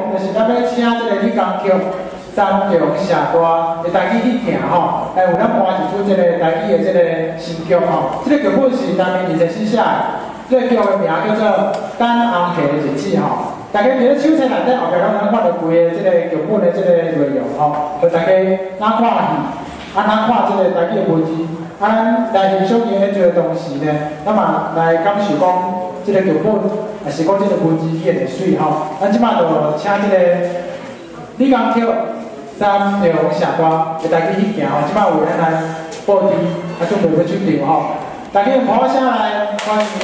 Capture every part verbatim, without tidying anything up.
就是咱要请这个李光桥三重社大的台语去行吼，哎，有咱搬一出这个台语的这个新曲吼，这个剧本是当年二十四写的，这个剧的名叫做《等红霞的日子》吼。大家伫咧手册内底后壁拢能看到规个这个剧本的这个内容吼，互大家哪看戏，啊哪看这个台语的文字，啊咱来欣赏演这个东西呢，那么来感受讲这个剧本，也是讲这个文字演的水吼。咱即摆就请这个李光桥三重社大的台语去行吼，即摆为咱来布置，啊准备要出场吼，大家用好声来欢迎。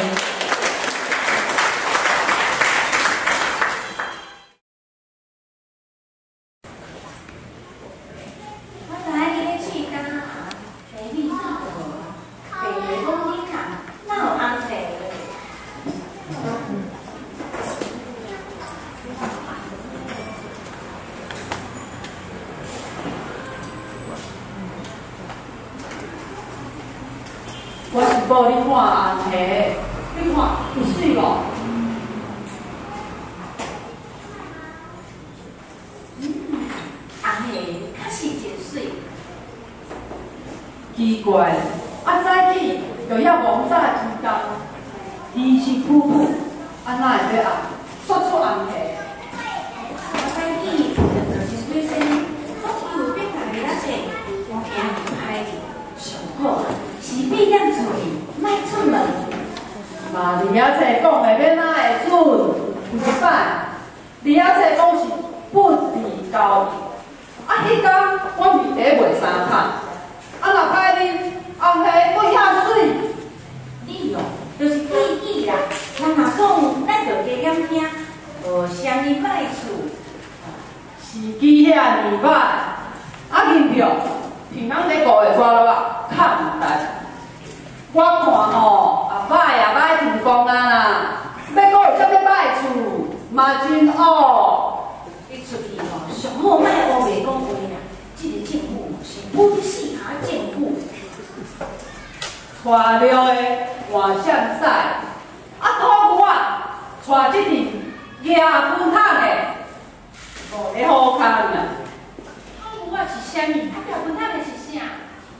我是报你看红霞，你看有水无？ 嗯，红霞确实真水。 奇怪，啊早起就要王大之工，伊是夫妇，啊哪会要红？说出红霞。 我早起就真对生，我有变大个仔些，我惊唔开哩，上好是闭点厝里，莫出门。 嘛，李阿姐讲的要哪会准？有一摆，李阿姐讲是不离交易，啊，迄天我面底卖三桶，啊，若歹啉红霞对遐水， 你哦，就是记记啦。人若讲，咱就加减听，无啥物歹处。 时机遐尔歹，啊，银票平常在五月抓落看唔淡。我看吼，啊歹也歹成功啊啦，要讲有啥物歹处，嘛真恶。 你出去吼，上好莫乌白讲话啦。这个政府是本死下政府。 带了的换相使，啊土牛啊，带这阵野分桶的，无咧好康啊。 土牛是啥物？啊，条分桶的是啥？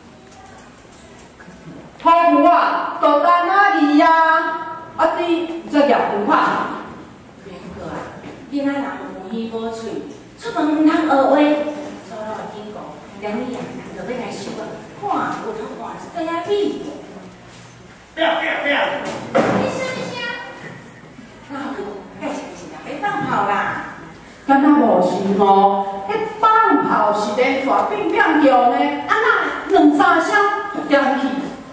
土牛啊，就单仔字啊，啊你这野分桶。 免过啊，囡仔人无耳无喙，出门毋通学话，所以我警告，两你啊，就要来收啊，看有通看是对啊比。 不要不要不要！ 你声你声，啊，该是是啊，别放炮啦。 敢若无是吼，迄放炮是连带变变叫呢，啊那两三声就点去。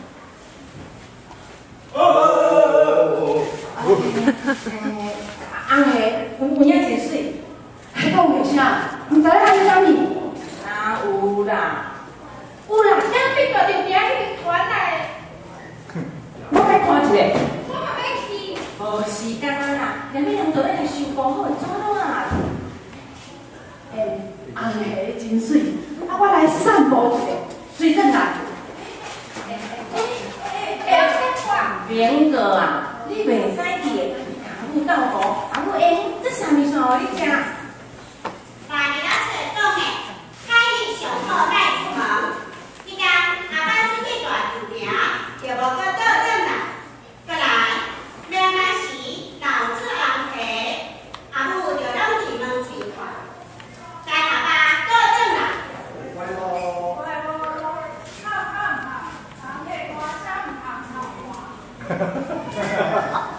哦哦哦！ 诶，红霞有有影真水， 迄讲个啥？毋知影是啥物？ 啊有啦，有啦，咱必着着名去传来。 我来看一下。 我嘛要去。无时间啊啦，连你人都要来收工好，怎啊？ 诶，红霞真水，啊我来散步一下，随转来。 诶诶诶诶，免个啊，你袂使去的，阿母到河，阿母诶，这啥物事互你食？ 大家是讲的，开日上好带出门。伊讲阿爸出去大自行，就无搁倒转来。过来，明仔时老子红霞，阿母就拢去两处看。该阿爸倒转来。 乖咯。 乖咯，看看嘛，红霞我想红红看。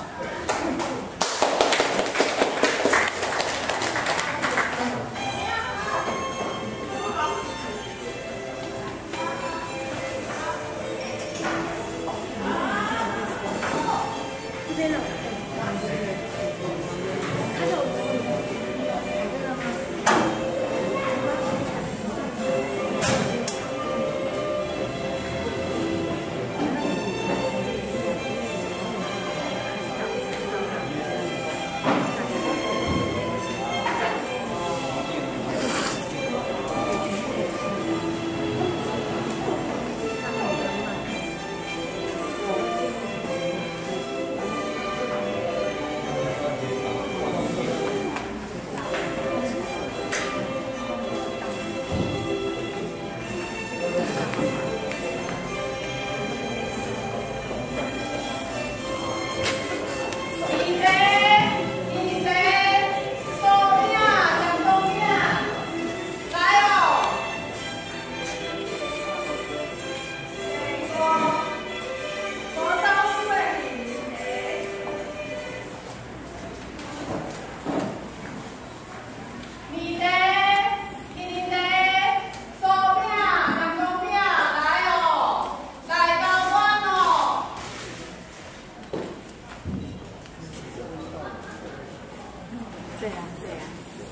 对啊，对啊。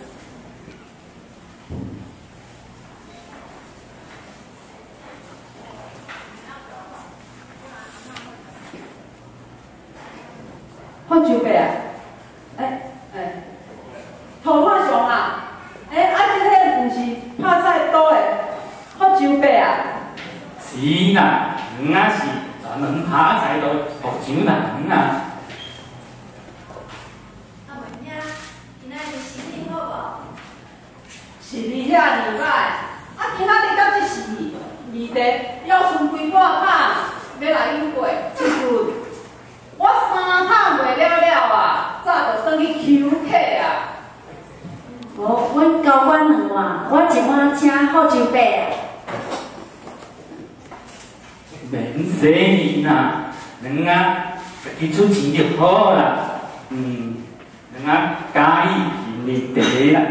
福州伯啊，哎哎，头发上啊，哎啊，这个不是拍菜刀的福州伯啊？ 是啦，俺啊是专门拍菜刀福州人啊。 啊，文兄，今仔日心情好无？ 是你遐年歹，啊，今仔日到这时，二弟要剩几半桶，要来饮过一顿。我三趟袂了了啊，早就转去求客啊。 无，阮交我两碗，我一碗请福州伯啊。 免洗面啦，咱啊自己出钱就好啦。嗯，咱啊加以认地啦。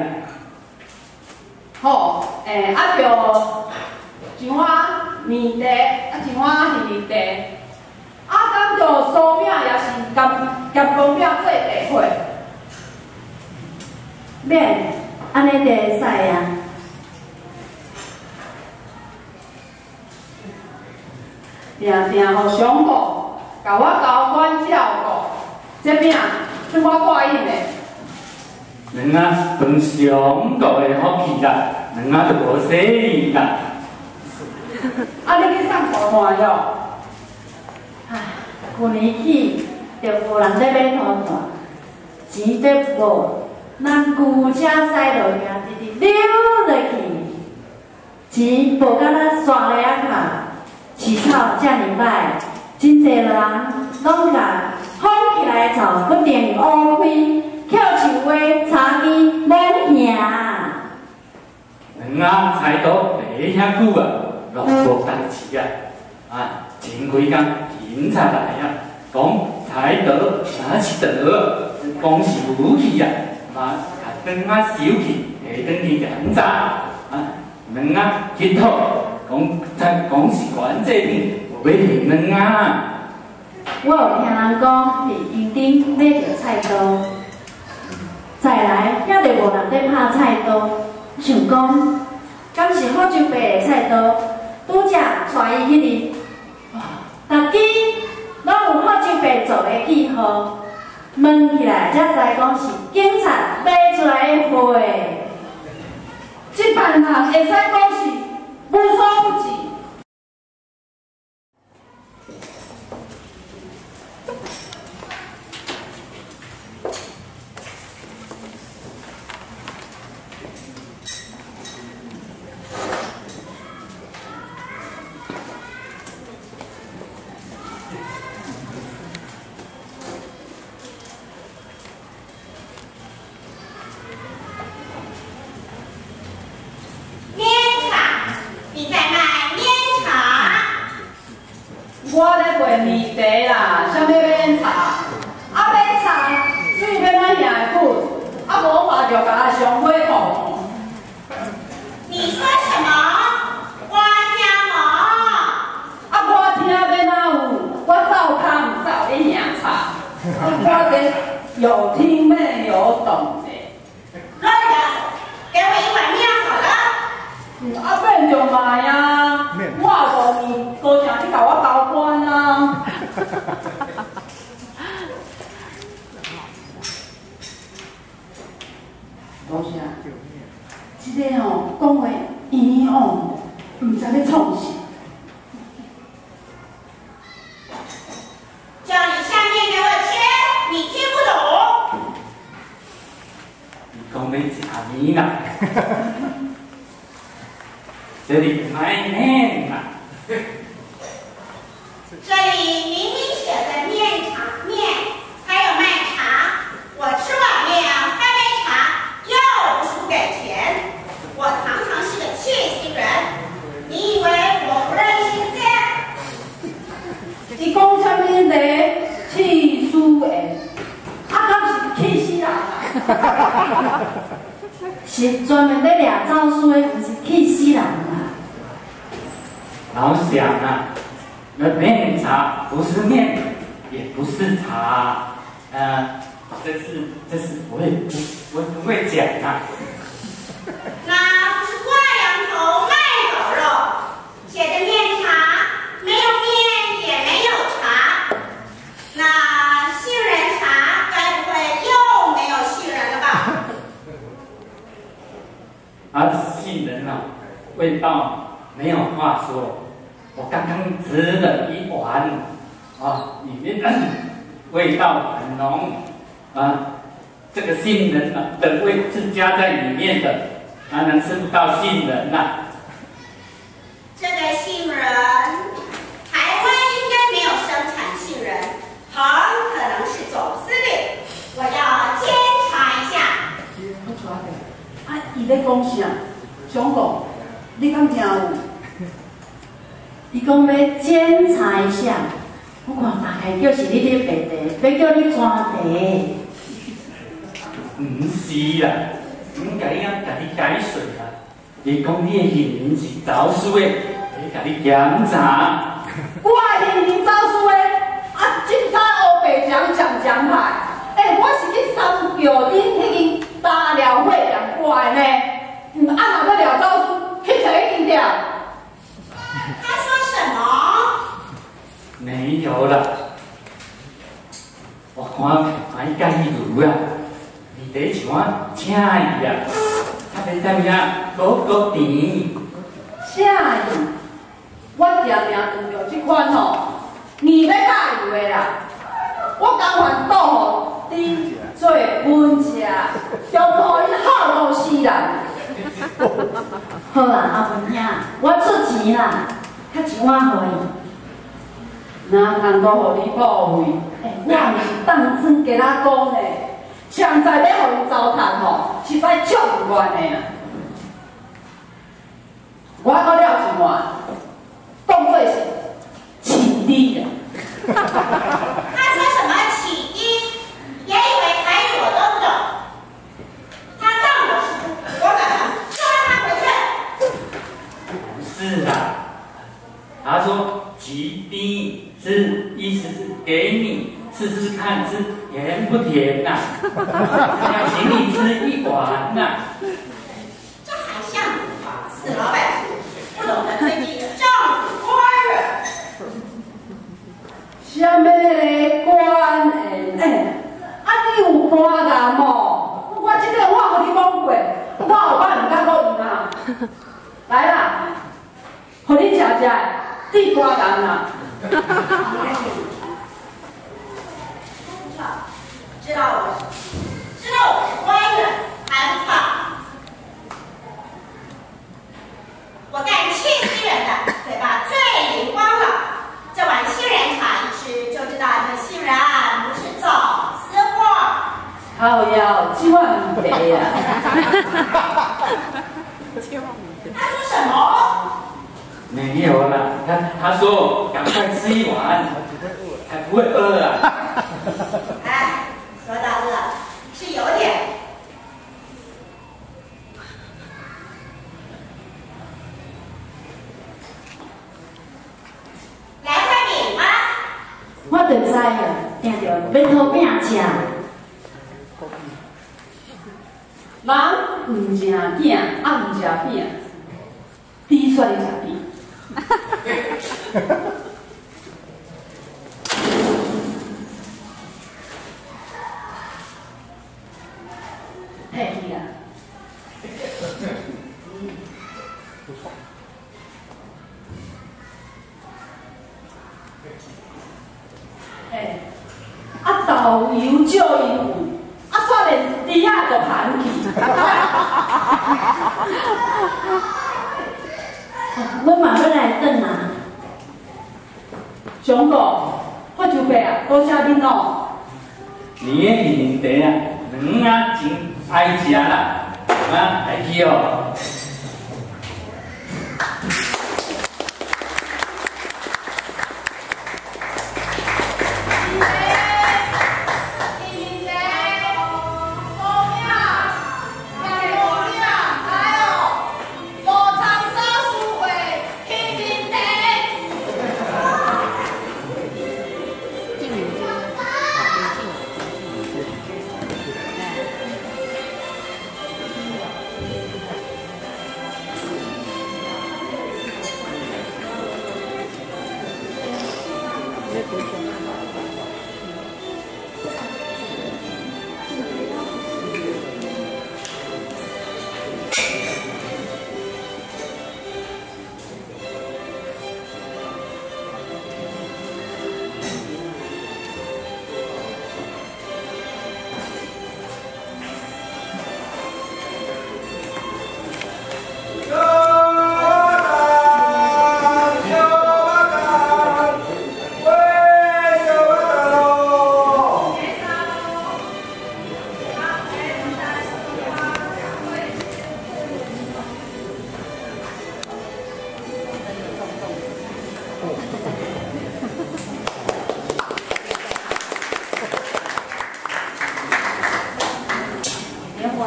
好，诶、欸，啊着一碗面茶，啊一碗是面茶，啊敢着酥饼也是咸咸公饼做茶伙。 免，安尼就会使啊。 定定互上顾，甲我交管照顾，这饼是我挂印的。 咱啊分上顾的福气啦，咱啊就无洗面啦。 啊，你去送大团哟？ 唉，旧年起就无人在买土炭，钱得无，咱旧车驶落去啊，直直溜落去，钱无甲咱刷咧啊卡。饲草遮尔歹，真侪人拢甲放起来的草不定乌开，翘树话茶枝拢赢。 咱啊菜刀卖遐久啊，落无代志啊，啊前几工警察来啊，讲菜刀哪是刀，讲是武器啊，嘛甲转啊收去，摕转去检查，啊咱啊去讨。讲才讲是原这边，无要骗人啊！ 我有听人讲，伫油顶买着菜刀，再来遐就无人在拍菜刀，想讲，敢是福州伯的菜刀，拄则带伊去哩，大家拢有福州伯做的记号，问起来才知讲是警察买出来的货。 这办人会使讲是无所不至。我咧卖面茶啦，啥物要饮茶？啊买茶，水要哪样会滚？啊无话就甲他上火头。 你说什么？我听无。 啊我听要哪有？我照看唔照咧赢茶。我这有听没有懂的。 乱的，给我一碗面好了。 嗯，啊免就卖啊，我五年高正去甲我交关啊。多谢。即个吼讲话圆哦，唔知要创啥。 叫你下面给我切，你听不懂。 你讲要食面啦，这里卖面啦。 这里明明写着面茶面，还有卖茶。我吃碗面喝杯茶，又不是不给钱。我常常是个气死人。你以为我不认识字？ 伊讲啥物咧？气死人！啊，敢是气死人啊！ 是专门咧掠走私的，不是气死人啦。 老想啊，那面茶不是面，也不是茶， 呃，这是这是我也不我不会讲啊。 那不是挂羊头卖狗肉，写的面茶没有面也没有茶，那杏仁茶该不会又没有杏仁了吧？ 啊，杏仁啊，味道没有话说。我刚刚吃了一碗，啊，里面味道很浓，啊，这个杏仁啊的味是加在里面的，当然吃不到杏仁呐、啊。 这个杏仁，台湾应该没有生产杏仁，很可能是走私的，我要监察一下。 啊，伊咧讲啥？想讲，你敢听有？ 伊讲要检查一下，我看大概叫是你咧白茶，要叫你抓茶。 唔是啦，应该啊，甲你解释啦。你讲你的杏仁是走私的，你甲你检查。 我的杏仁走私的，啊，凊彩黑白奖奖奖牌。哎，我是去三桥顶迄间大寮会店过来呢，嗯，啊，若要聊走私，去找迄间店。 他说什么？ 没有啦，我看买介意如啊，你得像我请伊啊，他袂知影高高甜。 啥意？我常常遇到这款吼，你要介意的啦，我甘愿倒互你做分吃，中互伊好到死人。 好啦，阿文兄，我出钱啦，较一碗互伊。 哪通都互你报废？哎，我毋是当真给他讲呢，现在要互伊糟蹋吼，实在足唔愿的啊！我搁了一碗，当做是起底的。 他说什么起低，也以为台语我都不懂。他当我是猪，我敢骂，就让他回去。 不是啦，他说极低是意思是给你试试看是甜不甜呐、啊，要请你吃一碗呐、啊。 这还像你吗？死老百姓，不懂得推进政府官人。 啥物个官诶？哎，啊你有肝癌无？我即个我互你讲过，我后摆唔敢讲伊啦。来啦，互你食食，治肝癌啦。 知道我是，知道我是官人，还不错。我干庆西人的，嘴巴最灵光了。这碗杏仁茶一吃就知道这杏仁不是走私货。 靠腰，这碗唔白啊！ 他说什么？ 没有啦，他他说赶快吃一碗，才不会饿啊。 哎，说到饿是有点。来块饼吗？ 我就知啊，定着要讨饼吃。 人唔食饼，啊唔食饼，猪煞你食饼。嘿去啦！哎，啊豆油少因有，啊煞连猪仔都盘去。 我嘛要来转啊。 上哥，我就白啊，多谢恁哦。 你的面茶啊，软啊，真爱食啦，啊，来去哦。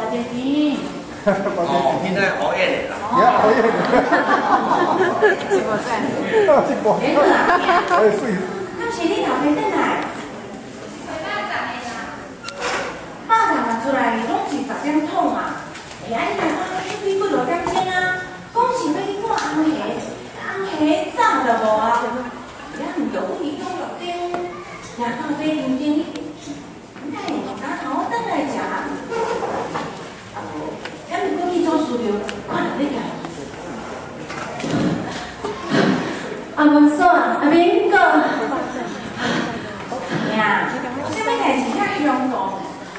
一天。 哦，现在熬夜了。 也熬夜了。 是无在？ 这个。 哎，对啦。 哎，水。 那是你头家转来？肉粽啊出来，拢是十点桶啊。哎呀，你来看，你几几落点钟啊？讲是要去看红虾，红虾早就无啊。哎呀，唔着我去中六点，然后买认真一点。你看，刚好我等来食啊。啊无，要唔过去做资料，看下你家。阿文嫂，阿明哥。呀，啥物代志遐凶动？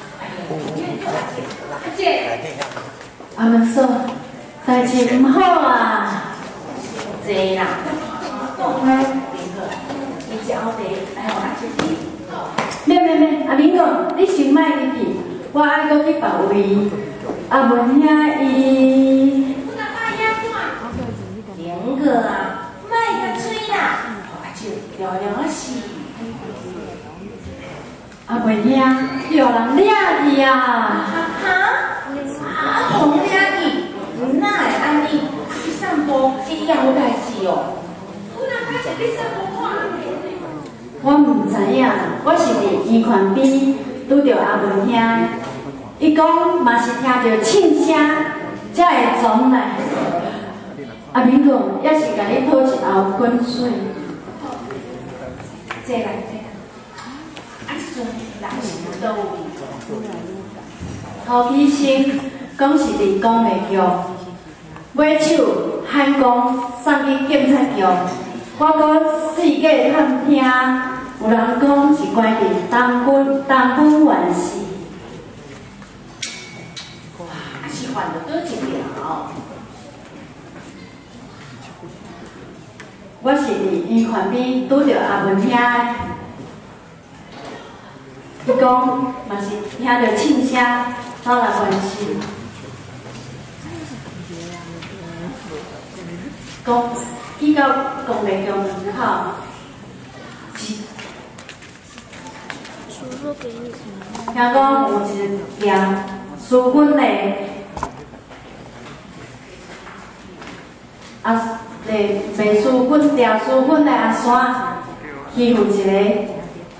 阿姐，阿文嫂，代志唔好啊。坐啦，讲开明哥，你只后地来互阿姐听。免免免，阿明哥，你先莫入去，我爱搁去别位。阿文遐伊。明哥啊，莫甲吹啦，阿姐聊聊死。阿妹兄，有人掠去啊！哈？啊，红掠去，哪会安尼？去散步，伊也有代志哦。我哪敢是你散步看阿妹呢？我唔知影，我是伫医院边拄着阿妹兄，伊讲嘛是听着庆声，才会撞来。阿明哥，也是甲你讨一后滚水。坐来坐。涂医生讲是伫公卫局买手喊讲送去警察局，我搁四界探听，有人讲是关伫东军东军院士，哇，啊是犯着倒一条？我是伫医院边拄着阿文兄。伊讲嘛是听着庆声走来关心，讲伊到公卫局门口，是听讲有一辆书本的啊，个卖书本、调书本的阿山欺负一个。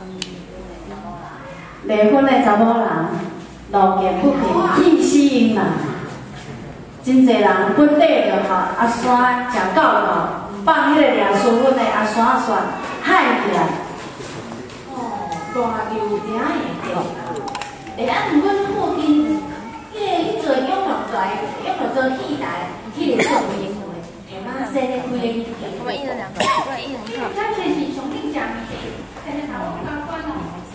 离婚的查某人路见不平，气死因啦！真侪人本底就互阿山食狗肉，放迄个掠书本的阿山线害起来。哦，大流鼎会着。会啊，毋过附近，迄个去做永乐台，永乐做戏台，迄个做面的，下晚洗咧开咧去跳。我们一人两个，我一人一个。咱这是上顶食面，现在头我高官哦。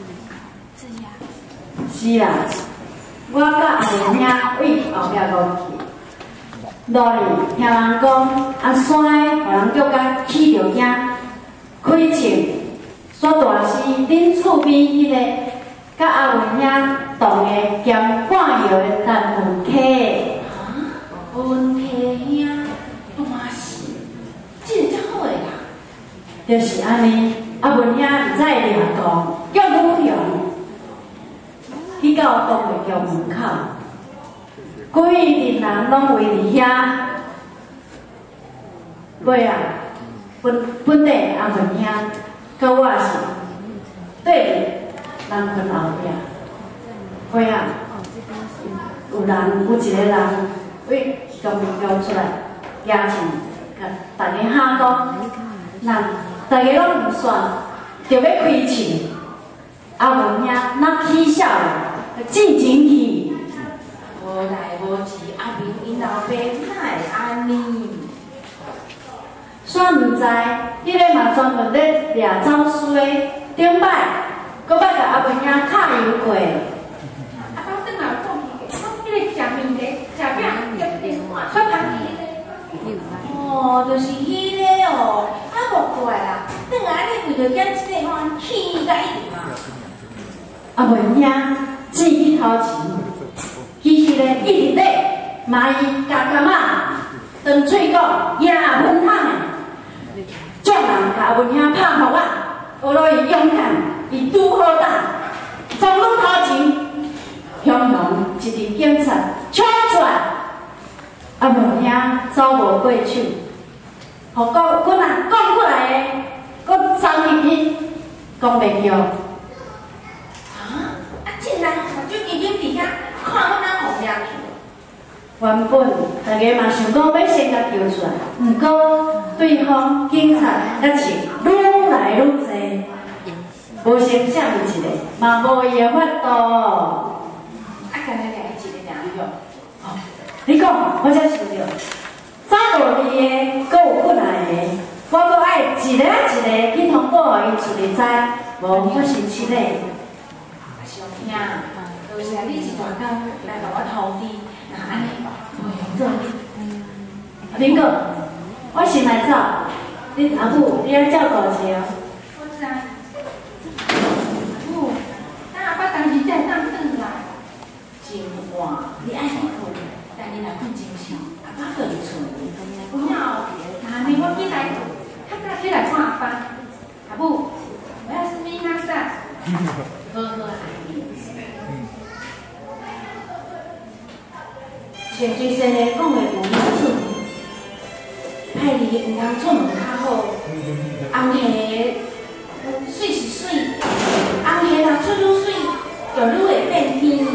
是啦，我甲阿妹兄为后壁路去，路里听人讲阿山的，互人叫甲起着惊，开枪，煞大是恁厝边迄个甲阿妹兄同个兼半药的陈文溪。啊，文溪兄，大是，这个遮好个啦。就是安尼，阿妹兄毋知会掠讲，叫女用。去到公卫局门口，规阵人拢围伫遐。尾啊，本本地阿文兄，甲我是对人群后壁。尾啊，有人有一个人为公卫局出来邀请，甲大家喊讲，人大家拢唔选，就要开枪。阿文兄哪起笑了，进前去。无来无去，阿明因老爸哪会安尼？煞毋知，迄个嘛专门咧掠走私的，顶摆搁捌甲阿文兄敲油过。阿爸转来讲起，讲迄个食面的、食饼要电话出汤去个。哦，就是迄个哦，啊无怪啦，转来你为着捡这个吼，气甲一直嘛。阿文兄钱去头前，其实咧一直咧骂伊加干嘛，当嘴讲也文通的，众人甲阿文兄拍互啊，学落伊勇敢，伊拄好打，从路头前，雄雄一直警察啊无听走无过手，互讲阮啊讲过来的，搁送入去，讲袂叫。 啊！啊，竟然目睭紧紧伫遐看阮哪互掠去。 原本大家嘛想讲要先甲叫出来，毋过对方警察也是愈来愈侪，无成啥物一个，嘛无伊的法度。 啊，干那掠一个掠用。 哦，你讲，我才想着，走落去的，搁有困难的，我搁爱一个一个去通报伊出去知，无发生七个。 上兄，多谢你一大工来甲我投资，那安尼。 做，林哥，我先来走，恁阿母你要照顾一下。 我知。阿母，咱阿爸当时才会当转来。真晏，你爱去困，但你若困真少，阿爸叫你出。有影后边，那呢我起来，较早起来看阿爸。阿母，我要是米哪啥？好好爱你。全最先的讲话无影准，派你毋通出门较好。红鞋水是水，红鞋若出愈水，就愈会变天。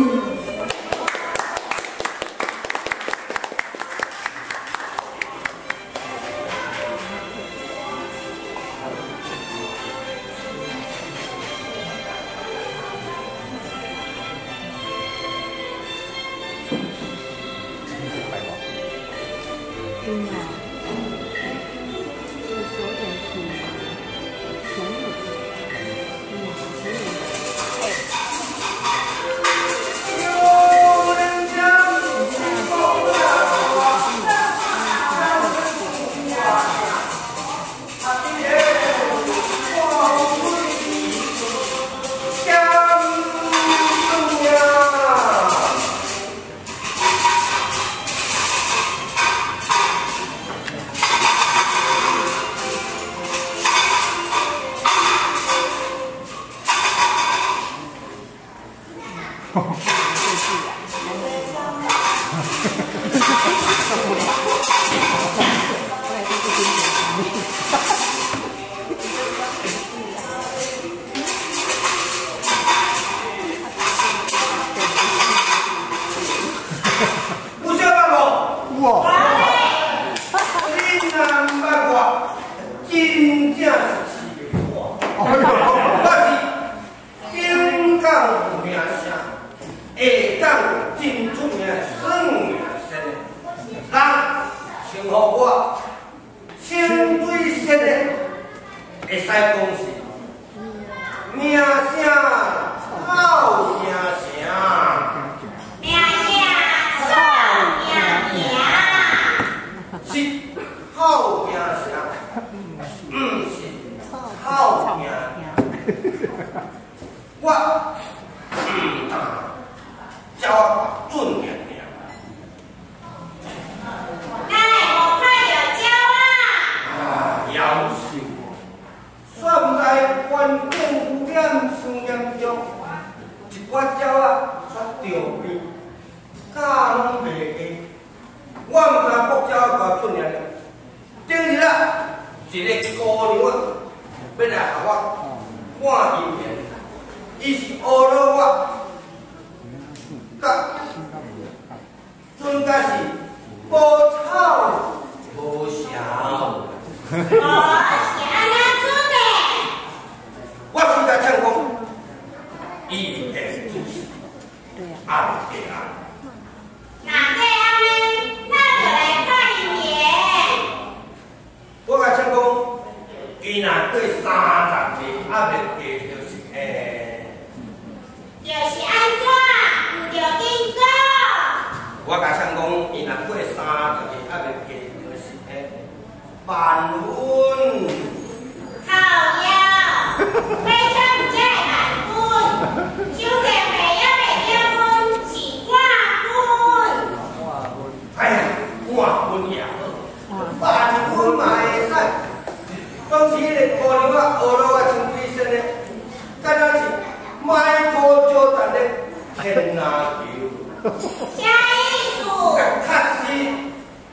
啥意思？ 确实，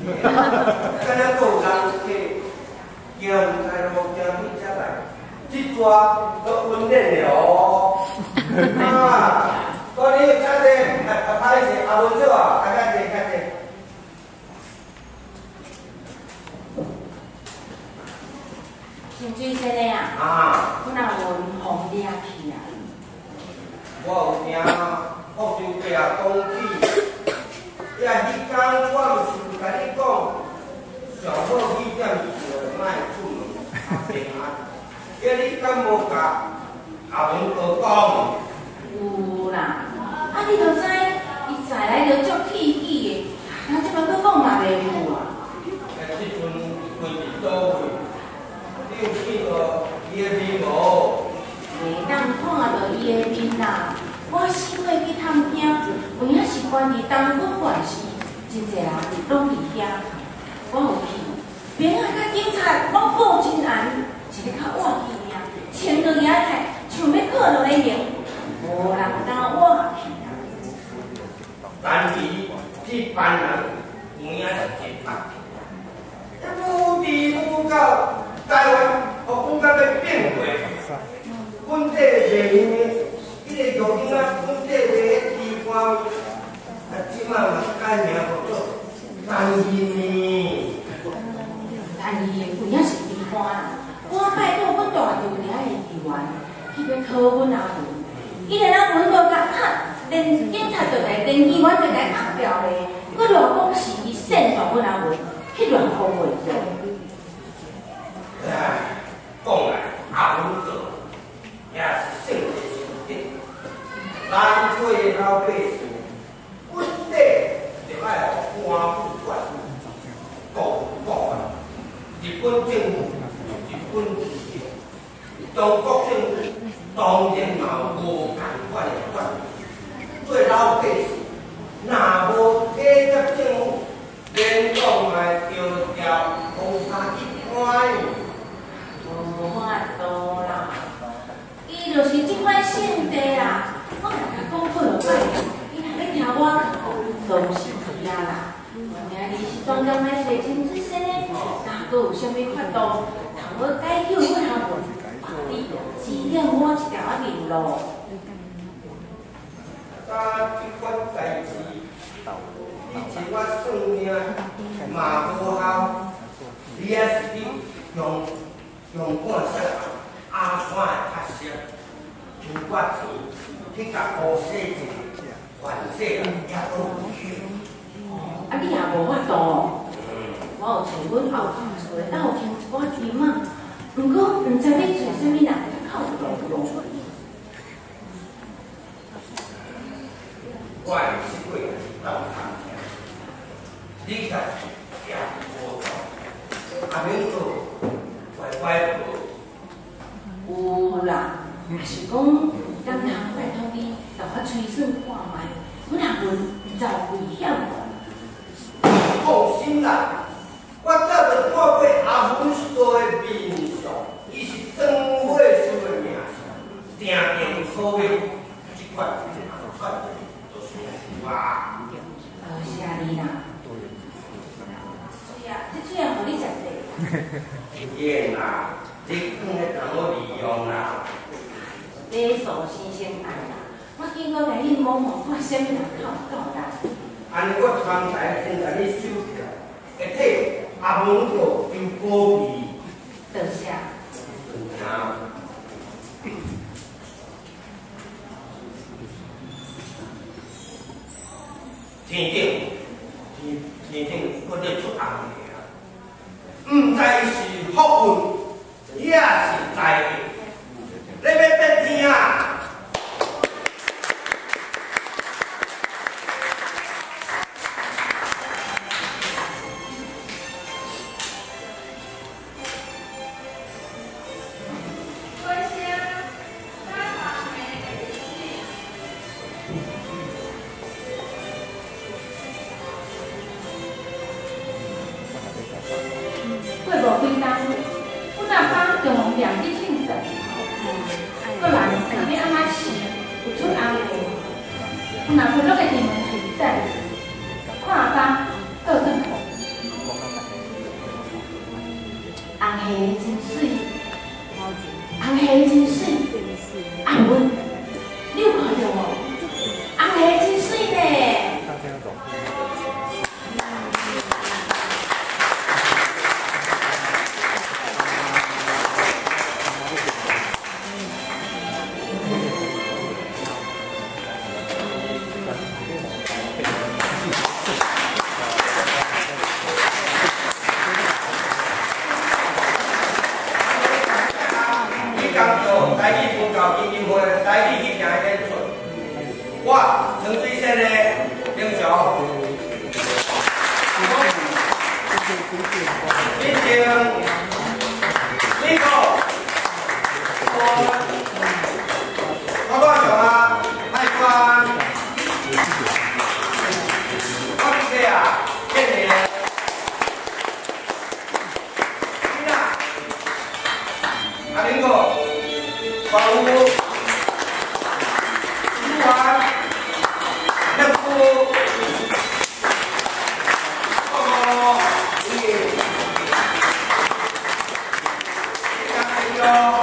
敢若有人去行在路行去遮来，这抓都温练了哦。啊，嗰啲家姐，啊，拍你是阿文少啊，大家姐家姐。 真水先的啊！ 啊， 我若问红掠去啊！ 我有听福州伯啊讲起，呀，迄天我就是甲你讲，上好几点就莫出门平安。呀，你敢无甲阿文哥讲？ 有啦，啊你著知，伊再来著足气气的，咱即摆搁讲嘛袂有啊。 哎，即阵规伫倒位？你有见过伊的面无？ 袂当看到伊的面啦。我四岁去探听，有影是关于东府怪事，真侪人拢伫遐。我有去，兵仔甲警察拢报真案，一个较晚去尔，穿落野太，像要靠落来赢，无人敢我去啊。 但是这班人有影是真白，愈治愈到台湾，我感觉要变过。阮这个面，伊个药囡仔，阮这个地方，啊，即摆嘛改名叫做单依面。 但伊有影是地官啦，我拜托阮大舅遐个议员，去要讨阮阿文，伊连阿文都甲砍，连警察就来，连议员就来砍掉咧，佮偌讲是伊煽动阮阿文去乱讲话做。 哎，讲来阿文做，也是性子上顶，南水老百姓，本地就爱互官府管，国国啊，日本政府日本自由，中国政府当然嘛无共款的管理，做老百姓若无体贴政府，连讲来着条红衫一块。 无法度啦，伊就是即款性地啦。我若甲讲好落摆，伊若要听我讲，都是伊啊啦。今日是庄家买水清之身呢，哪阁有啥物法度，通要解救阮阿文，你指点我一条面路。 甲即款代志，以前我算命嘛无效，你也是你用。用半色阿山的角色，像我钱去甲乌世界、环世人也都有去。 啊，你也无法度。我有找阮后头厝的斗听一寡钱嘛，不过毋知你做啥物人靠路路。 我是过斗探听，你甲也无错，阿明哥。 有啦，也是讲，敢通拜托你，甲我推算看卖，阮阿文遭危险无？ 放心啦，我早就看过阿文所的面相，伊是长尾数的命相，定定可以，即款即款就是我。 多谢你啦。水啊，这水啊，互你食者。 经验啦。你更会当我利用啦！ 礼数先生爱啦，我经过甲你摸摸，看啥物人靠够啦。 安尼我刚才先甲你收起来，会替阿文哥有保庇。 多谢。 啊。天顶，天天顶，我咧出红个啊！毋知是福运。也是在的，你要得听啊！ 过无几工。阮阿爸中午念去庆祝，个人若要安怎死，有出安排。阮阿婆落个地门去在，看阿爸倒转来， 我陈水生的英雄，毕竟美国我我多少啊？爱关，我这个啊，今年，你呐，阿林哥，保护。 Oh,